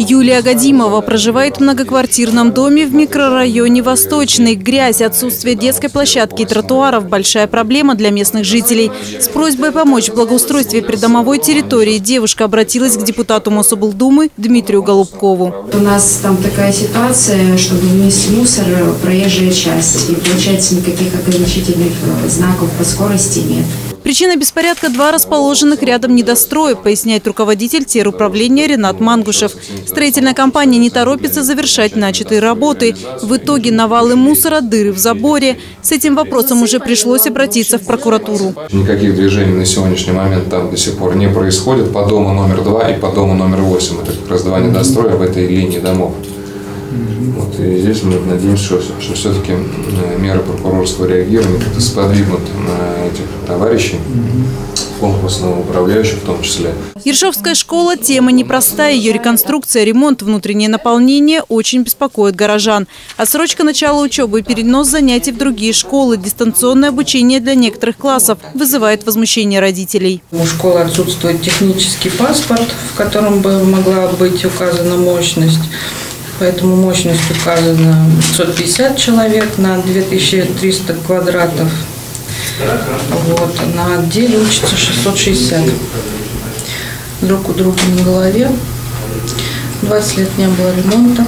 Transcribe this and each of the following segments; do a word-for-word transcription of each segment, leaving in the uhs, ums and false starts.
Юлия Гадимова проживает в многоквартирном доме в микрорайоне Восточный. Грязь, отсутствие детской площадки и тротуаров – большая проблема для местных жителей. С просьбой помочь в благоустройстве придомовой территории девушка обратилась к депутату Мособлдумы Дмитрию Голубкову. У нас там такая ситуация, чтобы вынести мусор, проезжая часть. И получается, никаких ограничительных знаков по скорости нет. Причина беспорядка – два расположенных рядом недостроя, поясняет руководитель теруправления Ренат Мангушев. Строительная компания не торопится завершать начатые работы. В итоге навалы мусора, дыры в заборе. С этим вопросом уже пришлось обратиться в прокуратуру. Никаких движений на сегодняшний момент там до сих пор не происходит по дому номер два и по дому номер восемь. Это как раз два недостроя в этой линии домов. Вот, и здесь мы надеемся, что, что все-таки меры прокурорского реагирования как-то сподвигнут на этих товарищей, конкурсного управляющего в том числе. Ершовская школа – тема непростая. Ее реконструкция, ремонт, внутреннее наполнение очень беспокоит горожан. Отсрочка начала учебы и перенос занятий в другие школы, дистанционное обучение для некоторых классов вызывает возмущение родителей. У школы отсутствует технический паспорт, в котором бы могла быть указана мощность. Поэтому мощность указана пятьсот пятьдесят человек на две тысячи триста квадратов. Вот. На отделе учатся шестьсот шестьдесят. Друг у друга на голове. двадцать лет не было ремонта.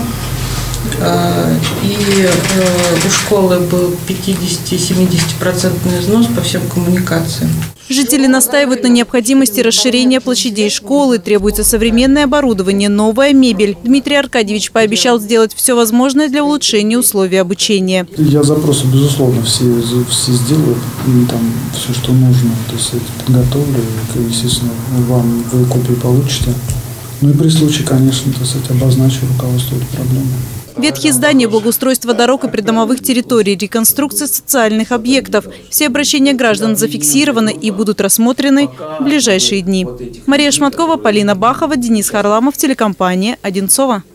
И у школы был пятидесяти-семидесяти процентный износ по всем коммуникациям. Жители настаивают на необходимости расширения площадей школы. Требуется современное оборудование, новая мебель. Дмитрий Аркадьевич пообещал сделать все возможное для улучшения условий обучения. Я запросы, безусловно, все, все сделаю, там все, что нужно. То есть это подготовлю, естественно, вам вы копии получите. Ну и при случае, конечно, то есть, обозначу руководство этой проблемы. Ветхие здания, благоустройство дорог и придомовых территорий, реконструкция социальных объектов. Все обращения граждан зафиксированы и будут рассмотрены в ближайшие дни. Мария Шматкова, Полина Бахова, Денис Харламов, телекомпания «Одинцово».